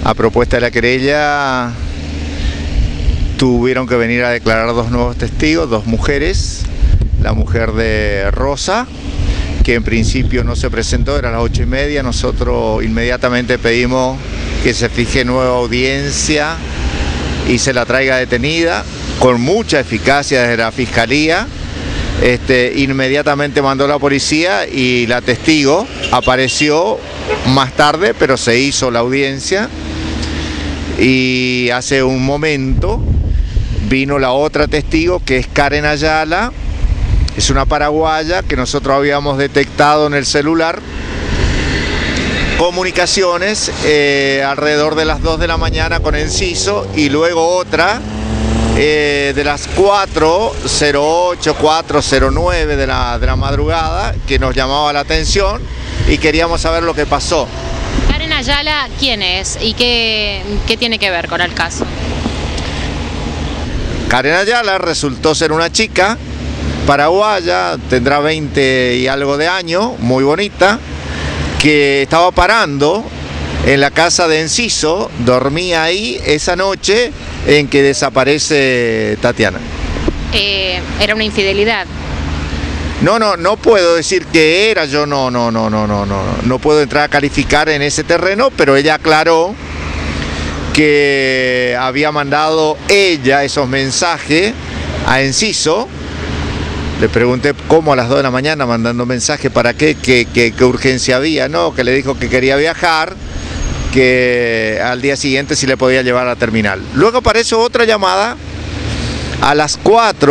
A propuesta de la querella, tuvieron que venir a declarar dos nuevos testigos, dos mujeres. La mujer de Rosa, que en principio no se presentó, era a las 8:30. Nosotros inmediatamente pedimos que se fije nueva audiencia y se la traiga detenida, con mucha eficacia desde la Fiscalía. Inmediatamente mandó la policía y la testigo apareció más tarde, pero se hizo la audiencia. Y hace un momento vino la otra testigo, que es Karen Ayala, es una paraguaya que nosotros habíamos detectado en el celular comunicaciones alrededor de las 2 de la mañana con Enciso, y luego otra de las 4:08, 4:09 de la madrugada, que nos llamaba la atención y queríamos saber lo que pasó. Karen Ayala, ¿quién es y qué tiene que ver con el caso? Karen Ayala resultó ser una chica paraguaya, tendrá 20 y algo de años, muy bonita, que estaba parando en la casa de Enciso, dormía ahí esa noche en que desaparece Tatiana. Era una infidelidad. No puedo decir que era, yo no puedo entrar a calificar en ese terreno, pero ella aclaró que había mandado ella esos mensajes a Enciso. Le pregunté cómo a las 2 de la mañana mandando mensajes, para qué, qué urgencia había, no, que le dijo que quería viajar, que al día siguiente sí le podía llevar a la terminal. Luego aparece otra llamada a las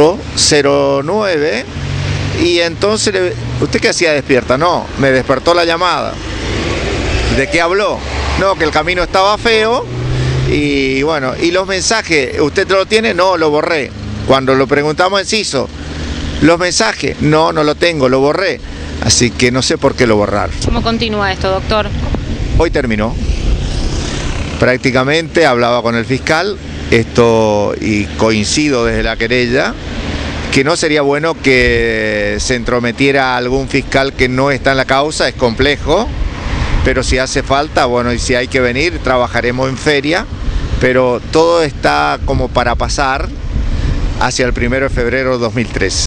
4:09 y entonces, ¿usted qué hacía despierta? No, me despertó la llamada. ¿De qué habló? No, que el camino estaba feo y bueno, y los mensajes, ¿usted lo tiene? No, lo borré. Cuando lo preguntamos a Enciso, los mensajes, no lo tengo, lo borré. Así que no sé por qué lo borrar. ¿Cómo continúa esto, doctor? Hoy terminó. Prácticamente hablaba con el fiscal, y coincido desde la querella, que no sería bueno que se entrometiera algún fiscal que no está en la causa, es complejo, pero si hace falta, bueno, y si hay que venir, trabajaremos en feria, pero todo está como para pasar hacia el 1 de febrero de 2013.